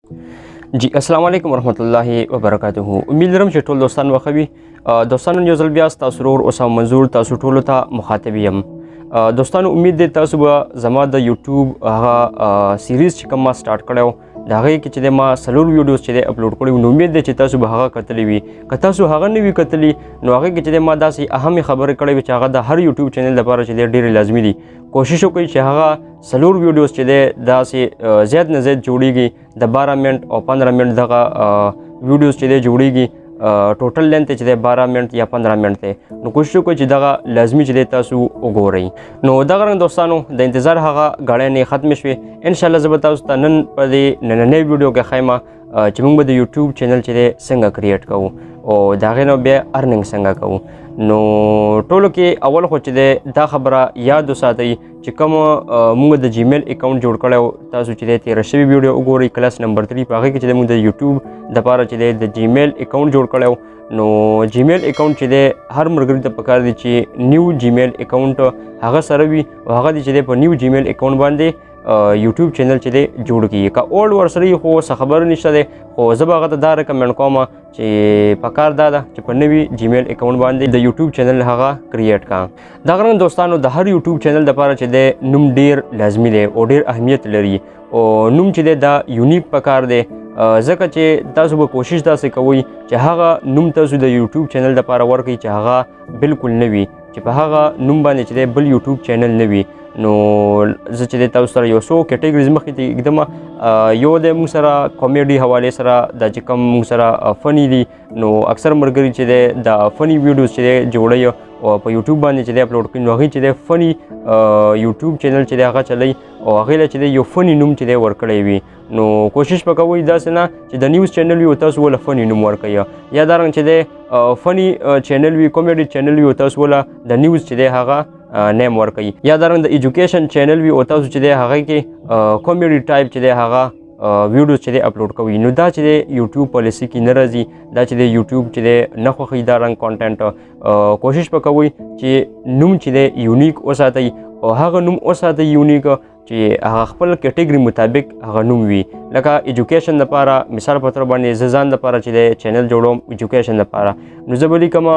जी अस्सलाम वालेकुम वरहमतुल्लाहि वबरकातुहू। उम्मीद लरम چې ټول دوستان وخوي دوستانو یو ځل بیا تاسو ورور اسامه منظور تاسو ټول ته مخاطب یم. دوستانو امید دی تاسو به زما د یوټیوب هغه سیریز چې کوم ما سٹارټ کړو دا هغه کې چې ما سلور ویډیوز چې اپلوډ کړو نو امید دی چې تاسو به هغه کتلی وي. که تاسو هغه نه وي کتلی نو هغه کې چې ما داسې اهم خبرې کړې چې هغه د هر یوټیوب چینل لپاره چې ډېر لازمي دي. کوشش وکړئ چې هغه سلور ویډیوز چې داسې زیات نه زیات جوړیږي د 12 منټ او 15 منټ دغه ویډیوز چې جوړیږي ټوټل لینث چې 12 منټ یا 15 منټ دی نو کوشش وکړئ چې دغه لازمي چې تاسو وګورئ. نو دغه رنګ دوستانو د انتظار هغه غاړې نه ختم شوي ان شاء الله زه به تاسو ته نن په دې نننۍ ویډیو کې ښیم چې موږ به د یوټیوب چینل چې څنګه کریټ کوو او د هغې نه بیا ارننګ څنګه کوو. نو ټولو کې اول خو چې دا خبره یاد وساتئ چې کوم موږ د جیمیل اکاونټ جوړ کړی تاسو چې تېره شوي ویډیو وګورئ کلاس نمبر 3 په هغې کې چې موږ د یوټیوب دپاره چې د جیمیل اکاونټ جوړ کړی نو جیمیل اکاونټ چې دی هر ملګري ته پکار دی چې نیو جیمیل اکاونټ هغه سره وي او هغه دی چې په نیو جیمیل اکاونټ باندې یوټیوب چینل چې دی جوړ کړي. که اولډ ورسره خو څه خبره نشته دی خو زه به هغه ته دا ریکمنډ کوم چې پکار دا ده چې په نوي جیمیل اکاونټ باندې د یوټیوب چینل هغه کریټ کړه. دغه رنګ دوستانو د هر یوټیوب چینل دپاره چې دی نوم ډېر لازمي دی او ډېر اهمیت لري او نوم چې دی دا یونیک پکار دی ځکه چې تاسو به کوشش داسې کوئ چې هغه نوم تاسو د یوټیوب چینل دپاره ورکړئ چې هغه بالکل نه وي چې په هغه نوم باندې چې دی بل یوټیوب چینل نه وي. نو زه چې تاسو سره یو څو کیټګریز مخکې ته ایږدم. یو د موږ سره کامیډي حوالې سره دا چې کوم موږ سره فني دي نو اکثر ملګري چې دی د فني ویډیوز چې دی جوړوي او په یوټیوب باندې چې دی اپلوډ کوي نو هغې چې دی فني یوټیوب چینل چې دی هغه چلی او هغې له چې دی یو فني نوم چې دی ورکړی وي. نو کوشش به کوئ داسې نه چې د نیوز چینل وي او تاسو ول فني نوم ورکوي یا دا رنګ چې دی فني چینل وي کامیډي چینل وي او تاسو ول د نیوز چې دی هغه نیم ورکوي یا دا رنګ د ایجوکیشن چینل وي او تاسو چې دی هغې کې کامیډي ټایپ چې دی هغه ویډیوز چې دی اپلوډ کوي نو دا چې دی یوټیوب پالیسي کې نه راځي دا چې دی یوټیوب چې دی نه خوښوي دا رنګ کانټینټ. کوشش به کوئ چې نوم چې دی یونیک وساتئ او هغه نوم وساتئ یونیک چې هغه خپل کیټګري مطابق هغه نوم وي. لکه ایجوکیشن دپاره مثال په طور باندې زه ځان دپاره چې دی چینل جوړوم ایجوکیشن دپاره نو زه به لیکم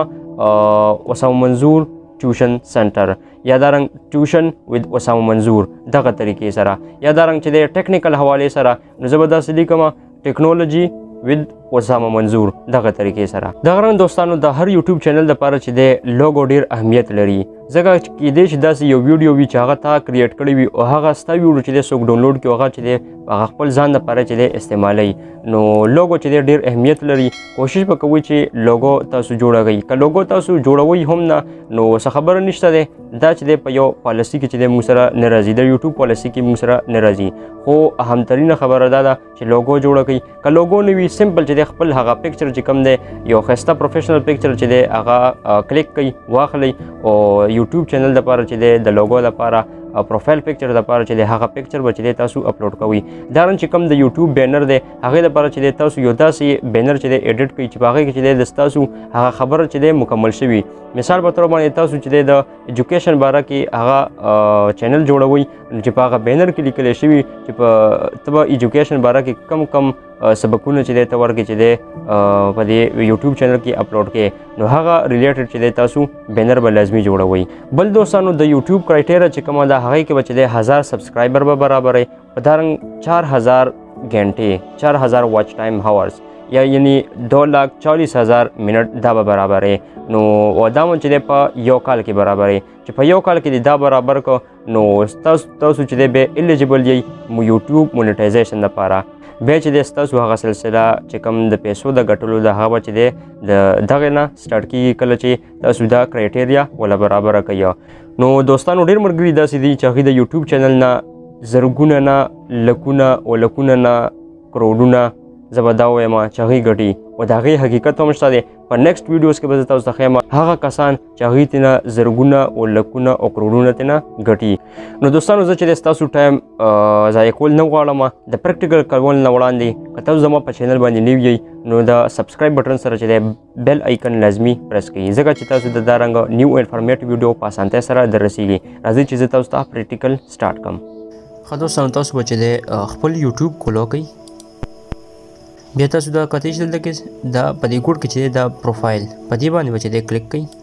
اسامه منظور ټیوشن سنټر یا دا رنګ ټیوشن وذ اسامه منظور دغه طریقې سره یا دا رنګ چې د ټیکنیکل حوالې سره نو زه به داسې لیکم ټیکنالوجي وذ اسامه منظور دغه طریقې سره. دغه رنګ دوستانو د هر یوټیوب چینل دپاره چې دی لوګو ډېر اهمیت لري ځکه کیدای شي داسې یو ویډیو وي چې هغه تا کریټ کړی وي او هغه ستا ویډیو چې دی څوک ډاونلوډ کړي هغه چې دی هغه خپل ځان دپاره چې دی استعمالوي نو لوګو چې دی ډېر اهمیت لري. کوشش به کوئ چې لوګو تاسو جوړوئ. که لوګو تاسو جوړوئ هم نه نو څه خبره نشته دی دا چې دی په یو پالیسي کې چې دی موږ سره نه راځي د یوټیوب پالیسي کې موږ سره نه راځي خو اهمترینه خبره دا ده چې لوګو جوړه کړئ. که لوګو نه وي سمپل چې دی خپل هغه پکچر چې کوم دی یو ښایسته پروفیشنل پکچر چې دی هغه کلیک کړئ واخلئ او یوټیوب چینل دپاره چې دی د لوګو لپاره پروفایل پکچر دپاره چې دی هغه پکچر به چې دی تاسو اپلوډ کوئ. دا رنګ چې کوم د یوټیوب بینر دی هغې دپاره چې دی تاسو یو داسې بینر چې دی ایډیټ کړئ چې په هغې کې چې دی د ستاسو هغه خبره چې دی مکمل شوي. مثال په طور باندې تاسو چې دی د ایجوکیشن باره کې هغه چینل جوړوئ چې په هغه بینر کې لیکلی شوي چې په ته به ایجوکیشن باره کې کم کم سبقونه چې دی ته ورکړي چې دی په دې یوټیوب چینل کې اپلوډ کړي نو هغه ریلیټډ چې دی تاسو بینر به لازمي جوړوئ. بل دوستانو د یوټیوب کرایټیریا چې کومه ده هغې کې به چې دی 1000 سبسکرایبر به برابروئ په دا رنګ 4000 घंटे 4000 واچ ټایم هاورز یا یعنی 2,40,000 منټ دا به برابرې نو او دا چې دی په یو کال کې برابرې چې په یو کال کې دا برابر کو نو تاسو چې دی به ایلیجیبل یې یوټیوب مونیټایزیشن لپاره بیا چې دی ستاسو هغه سلسله چې کوم د پیسو د ګټلو د هغه چې دی د دغې نه سټارټ کېږي کله چې تاسو دا کرایټیریا ولا برابره کوي. نو دوستانو ډېر ملګري داسې دي چې هغوی د یوټیوب چینل نه زرګونه نه لکونه او لکونه نه کروډونه زه به دا ووایم چې هغوی ګټي او د هغې حقیقت هم شته دی. په نیکسټ ویډیوز کې به زه تاسو ته ښیم هغه کسان چې هغوی ترېنه زرګونه او لکونه او کروډونه ترېنه ګټي. نو دوستانو زه چې دی ستاسو ټایم ضایع کول نه غواړم د پریکټیکل کول نه وړاندې که تاسو زما په چینل باندې نوي یئ نو د سبسکرایب بټن سره چې دی بیل آیکن لازمي پریس کړئ ځکه چې تاسو د دا رنګه نیو انفارمیټیو ویډیو په اسانتۍ سره در رسیږي. راځئ چې زه تاسو ته پریکټیکل سټارټ کړم. ښه دوستانو تاسو به چې دی خپل یوټیوب کولو کوئ بیا تاسو دا کته چې دلته کې دا په دې کوډ کې چې دا پروفایل په دې باندې چې دې کلیک کړئ.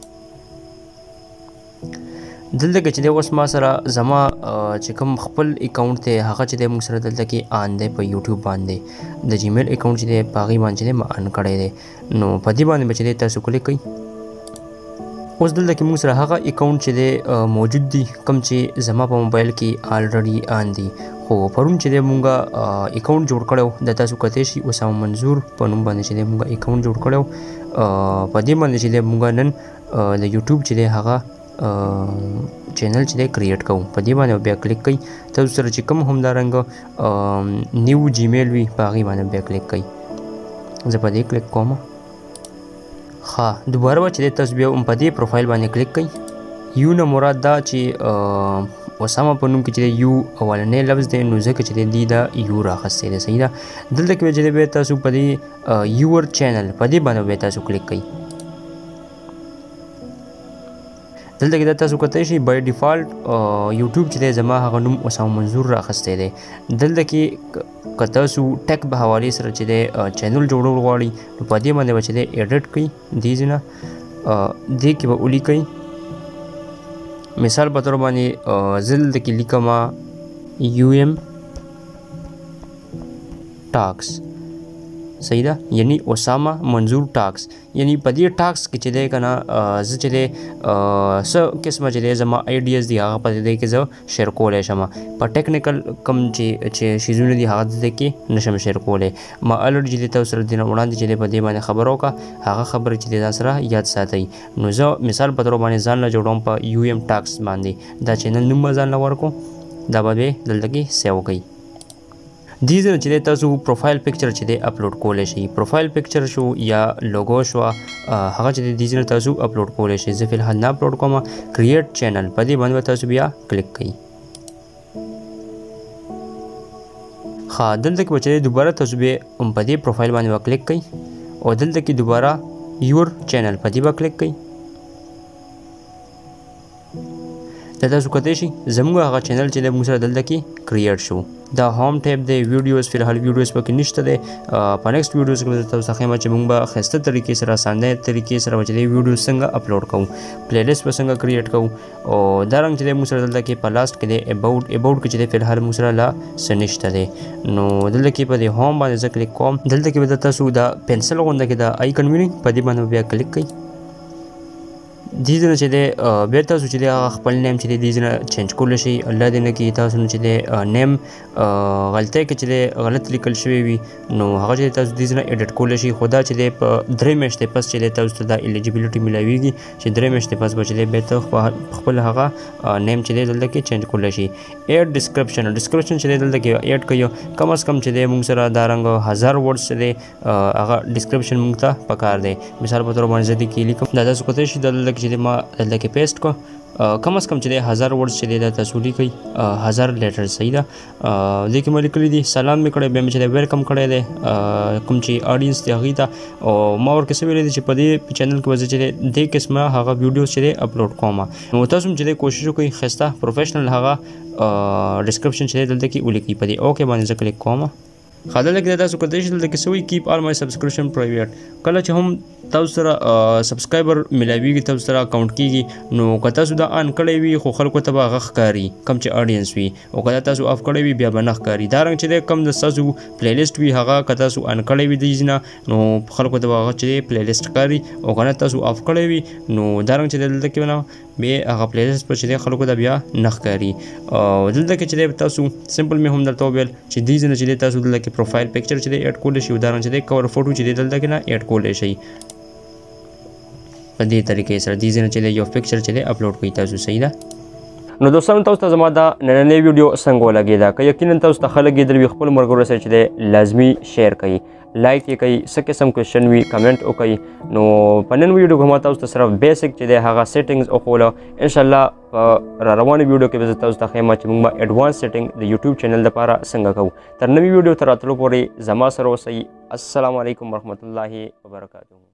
دلته کې چې د اوس ما سره زما چې کوم خپل اکاونټ دی هغه چې د موږ سره دلته کې آن دی په یوټیوب باندې د جیمیل اکاونټ چې دی په هغې باندې چې دی ما آن کړی دی. نو په دې باندې به چې دی تاسو کلیک کړئ. اوس دلته کې موږ سره هغه اکاونټ چې دی موجود دی کوم چې زما په موبایل کې آلریډي آن دی. خو پرون چې دی مونږ اکاونټ جوړ کړی د تاسو کتی شي اسامه منظور په نوم باندې چې دی مونږ اکاونټ جوړ کړی په دې باندې چې دی مونږ نن د یوټیوب چې دی هغه چینل چې دی کریټ کوو. په دې باندې بیا کلیک کوئ. تاسو سره چې کوم همدارنګه نیو جیمیل وي په هغې باندې بیا کلیک کوئ. زه په دې کلیک کوم. ښه دوباره به چې دی تاسو بیا په دې پروفایل باندې کلیک کوئ. یو نه مراد دا چې اسامه په نوم کې چې یو اولنی لفظ دی نو ځکه چې دی دا یو راخستی دی. صحیح ده. دلته کې چې دی بیا تاسو په دې یور چینل په دې باندې بیا تاسو کلیک کوئ. دلته کې دا تاسو کتی شي بای ډیفالټ یوټیوب چې دی زما هغه نوم اسامه منظور راخستی دی. دلته کې که تاسو ټیک په حوالې سره چې دی چینل جوړول غواړئ نو په دې باندې به چې دی ایډیټ کړئ. دې ځای نه دې کې به ولیکئ. مثال په طور باندې زه دلته کې لیکم UM ټاکس. صحیح ده. یعنی اسامه منظور ټاکس. یعنی په دې ټاکس کې چې دی که نه زه چې دی څه قسمه چې دی زما آیډیاز دي هغه په دې کې زه شیر کولی شم. په ټیکنیکل کوم چې شیزونه دي هغه دلته کې نشم شیر کولی. ما الریډي چې دی تاسو سره دې نه وړاندې چې دی په دې باندې خبره وکړه هغه خبرې چې دی ځان سره یاد ساتئ. نو زه مثال په طور باندې ځان له جوړوم په UM ټاکس باندې. دا چینل نوم به ځان له ورکړو. دا به دلته کې سیو کړئ. دې ځای چې دی تاسو پروفایل پکچر چې دی اپلوډ کولی شئ. پروفایل پکچر شو یا لوګو شوه هغه چې دی دې ځای تاسو اپلوډ کولی شئ. زه فلحال نه اپلوډ کوم. کریټ چینل په دې باندې تاسو بیا کلیک کړئ. ښه دلته کې چې دوباره تاسو بیا په دې پروفایل باندې کلیک کړئ او دلته کې دوباره یور چینل په دې به کلیک کړئ. دا تاسو کتی شي زموږ هغه چینل چې دی موږ سره دلته کې کریټ شو. دا هوم ټیب دی. ویډیوز فلحال ویډیوز پکې نشته دی. په نیکسټ ویډیوز کې تاسو ته ښیم چې موږ به ښایسته طریقې سره اسانه طریقې سره به چې دی ویډیوز څنګه اپلوډ کوو پلی لیست به څنګه کریټ کوو. او دا رنګ چې دی موږ سره دلته کې په لاست کې دی اباوټ کې چې دی فلحال موږ سره لا څه نشته دی. نو دلته کې په دې هوم باندې زه کلیک کوم. دلته کې به تاسو دا پنسل غونډه کې دا آیکن وینئ په دې باندې بیا کلیک کړئ. دې ځای نه چې دی بیا تاسو چې دی هغه خپل نیم چې دی دې ځای نه چینج کولی شئ. الله دې نه کړي تاسو نه چې دی نیم غلطۍ کې چې دی غلط لیکل شوی وي نو هغه چې تاسو دې ځای نه ایډیټ کولی شئ. خو دا چې دی په 3 میاشتې پس چې دی تاسو ته دا الیجیبیلیټي میلاویږي چې 3 میاشتې پس به چې دی بیا ته خپل هغه نیم چې دی دلته کې چینج کولی شئ. ایډ ډسکرپشن چې دی دلته کې ایډ کړئ. کم از کم چې دی موږ سره دا رنګ 1000 ورډز چې دی هغه ډسکرپشن موږ ته پکار دی. مثال په طور باندې زه دې کې لیکم. دا تاسو کولی شئ دلته چې دی ما دلته کې پیسټ کو. کم از کم چې دی 1000 ورډز چې دی دا تاسو لیکئ 1000 لیټر. صحیح ده. دې کې مې لیکلي دي سلام مې کړی بیا مې چې دی ویلکم کړی دی کوم چې آډینس دی هغې ته. او ما ورکې څه ویلی دي چې په دې چینل کې به زه چې دی دې قسمه هغه ویډیوز چې دی اپلوډ کوم. نو تاسو هم چې دی کوشش وکړئ ښایسته پروفیشنل هغه ډسکرپشن چې دی دلته کې ولیکئ. په دې اوکې باندې زه کلیک کوم. خاله کې تاسو کولی شئ دلته کې څه وایي کیپ آل مای سبسکرپشن پرایویټ. کله چې هم تاسو سره سبسکرایبر میلاویږي تاسو سره اکاونټ کیږي نو که تاسو دا آن کړی وي خو خلکو ته به هغه ښکاري کوم چې آډینس وي او که تاسو آف کړی وي بیا به نه ښکاري. دا رنګ چې دی کوم د ستاسو پلی لیست وي هغه که تاسو آن کړی وي دې نه نو خلکو ته به هغه چې پلی لیست ښکاري او که نه تاسو آف کړی وي نو دا رنګ چې دی دلته کې نه بیا هغه پلی لیست پر چې دی خلکو ته بیا نه ښکاري. او دلته کې چې دی تاسو سمپل مې هم درته وویل چې دې نه چې دی تاسو دلته کې پروفایل پکچر چې دی ایډ کولی شئ. دا رنګ چې دی کور فوټو چې دی دلته کې نه ایډ کولی شئ. په دې طریقې سره دې ځای نه چې دی یو پکچر چې دی اپلوډ کړئ تاسو. صحیح ده. نو دوستانو تاسو ته زما دا نننۍ ویډیو څنګه ولګېده که یقینا تاسو ته ښه لګېدلی وي خپلو ملګرو سره چې دی لازمي شیر کړئ لایک یې کوئ څه قسم کوېشن وي کمنټ وکړئ. نو په نن ویډیو کې ما تاسو ته صرف بیسک چې دی هغه سیټنګز وښوله. انشاءالله په را روانې ویډیو کې به زه تاسو ته ښیم چې موږ به ایډوانس سیټنګ د یوټیوب چینل دپاره څنګه کوو. تر نوي ویډیو ته راتلو پورې زما سره اوسئ. السلام علیکم ورحمة الله وبرکاته.